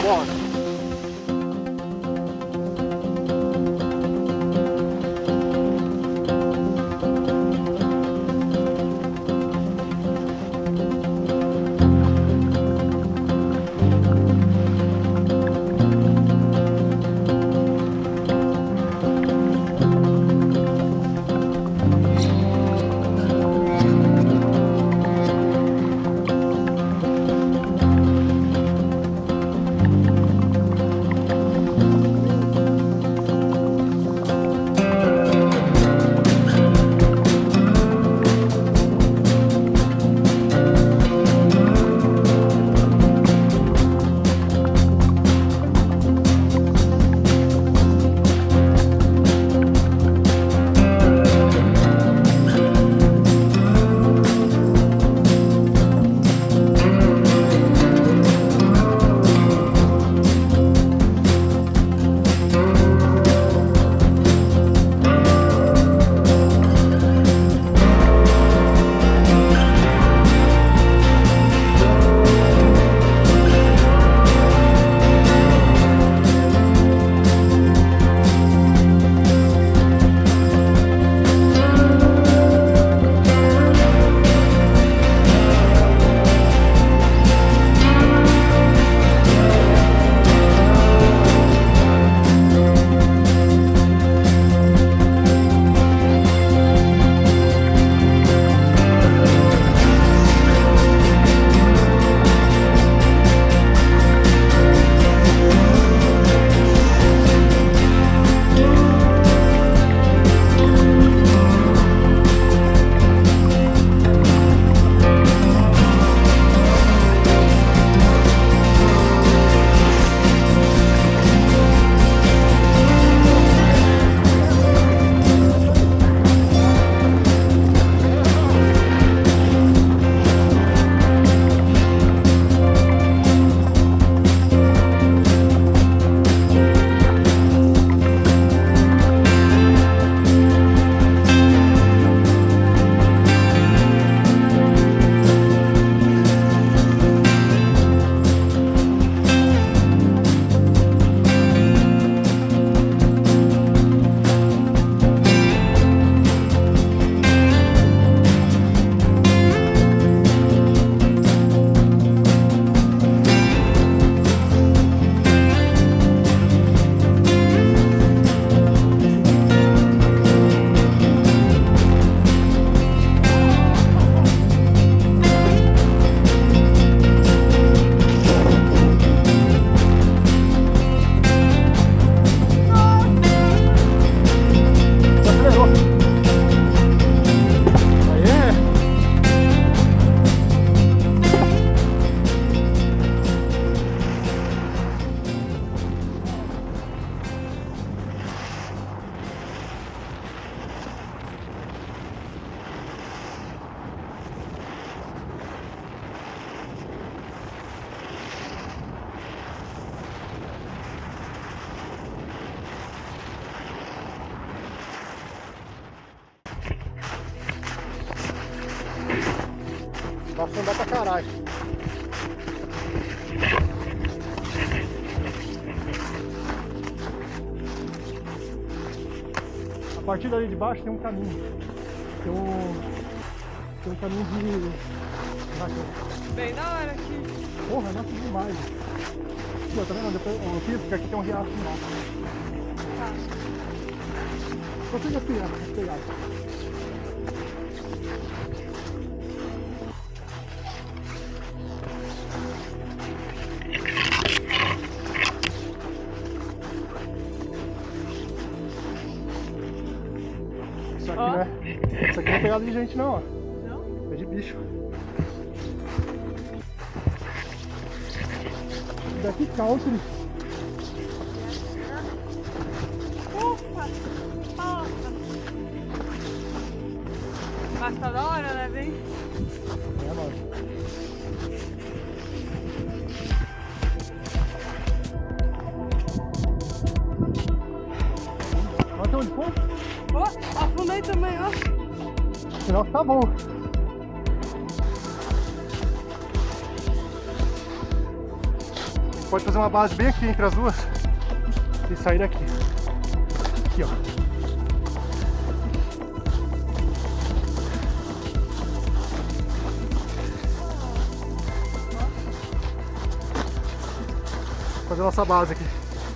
Bora. Vai afundar pra caralho. A partir dali de baixo tem um caminho. Tem um caminho de... Bem na hora aqui. Porra, não é demais. Aqui, ó, tá vendo? Depois eu fiz porque aqui tem um riacho no alto. Tá. Consiga pegar. Isso aqui não é pegada de gente não, ó. Não? É de bicho. Daqui country. Ufa! Nossa! Mas tá da hora, né, bem? É, mano. Olha onde foi? Ó, afundei também, ó. Sinal que tá bom. Pode fazer uma base bem aqui entre as duas e sair daqui. Aqui, ó. Fazer a nossa base aqui.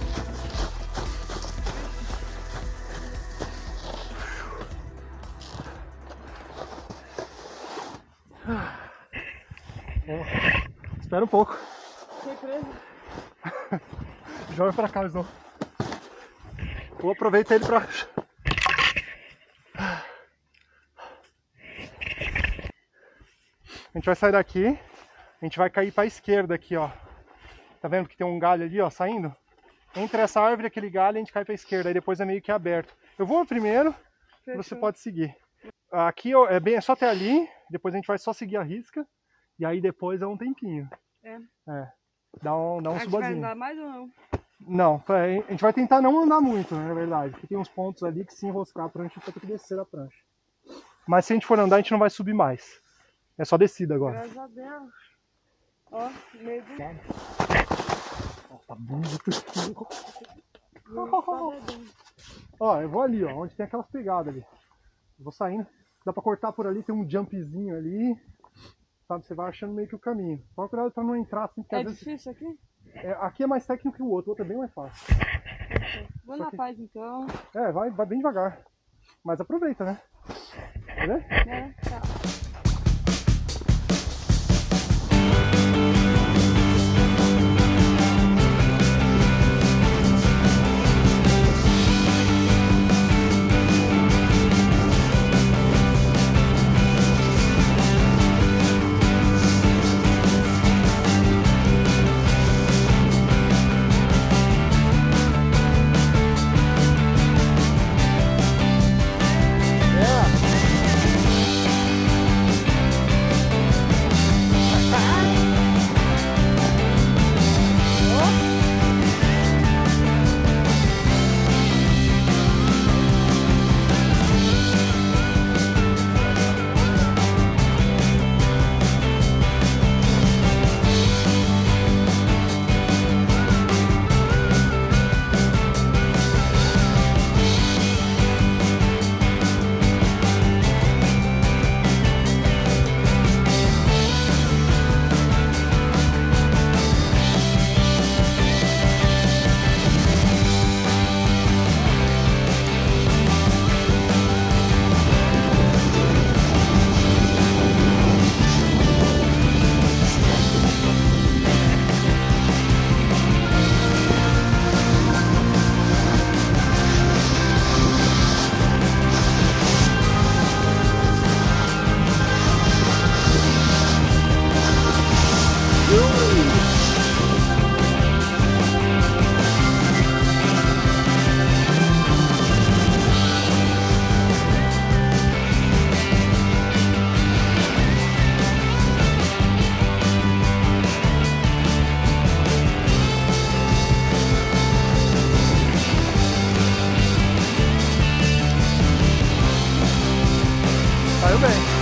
Espera um pouco. Foi preso. Joga pra cá, então. Vou aproveitar ele pra... A gente vai sair daqui. A gente vai cair pra esquerda aqui, ó. Tá vendo que tem um galho ali, ó, saindo? Entre essa árvore e aquele galho a gente cai pra esquerda. Aí depois é meio que aberto. Eu vou primeiro, você pode seguir. Aqui ó, é só até ali. Depois a gente vai só seguir a risca. E aí depois é um tempinho. Dá um subazinho. Vai andar mais ou não? Não, a gente vai tentar não andar muito, né, na verdade. Porque tem uns pontos ali que se enroscar a prancha, a gente vai ter que descer a prancha. Mas se a gente for andar, a gente não vai subir mais. É só descida agora. Graças a Deus. Ó, meio do... Tá bonito. Ó, eu vou ali, ó, onde tem aquelas pegadas ali. Eu vou saindo. Dá pra cortar por ali, tem um jumpzinho ali. Sabe, você vai achando meio que o caminho. Só cuidado pra não entrar assim, porque É às vezes... difícil aqui? Aqui é mais técnico que o outro é bem mais fácil. Vou na paz então. Vai bem devagar. Mas aproveita, né? Beleza? Tchau. Saiu bem.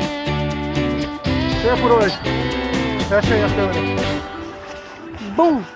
Chega por hoje. Fecha aí a câmera. Bum!